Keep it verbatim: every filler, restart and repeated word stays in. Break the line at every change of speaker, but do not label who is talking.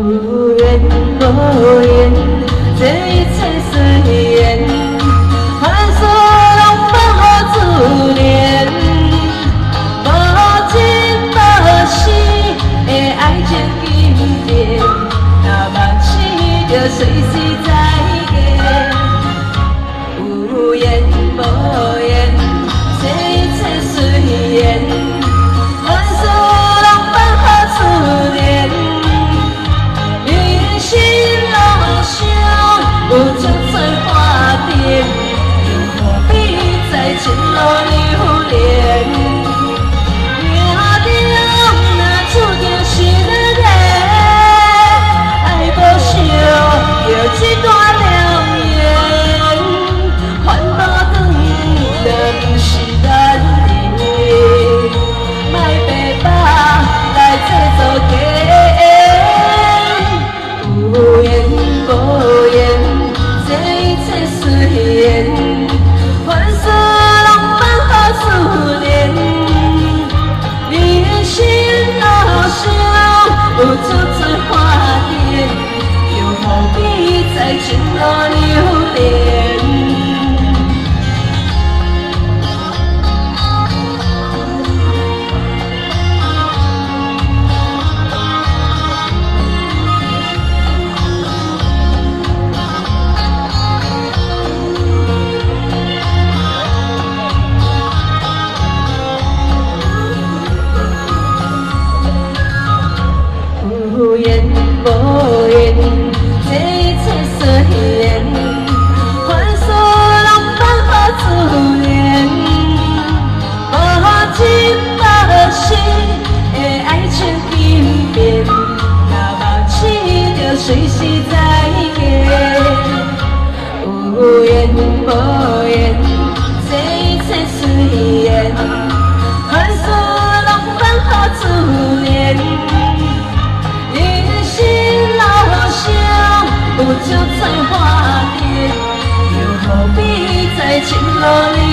有缘无缘，这一切随缘，凡事拢不好自恋。无情无死的爱情经典，若梦醒着随时再见。有缘无缘，这一切随缘，凡事拢不好自恋。人生路上有足多花甜，又何必再前路留恋？有一段良缘，烦恼转就不是咱的，莫白白来制作假。有缘无缘，这一切随缘，凡事拢放好自然。人生路上有足多花甜，何必在前路留恋？有缘无缘，这一切随缘，凡事拢放好自然。无情无死的爱情经典，若梦醒着随时再见。有缘无缘，这一切随缘，凡事拢放好自然。有足多花甜，又何必在前路里？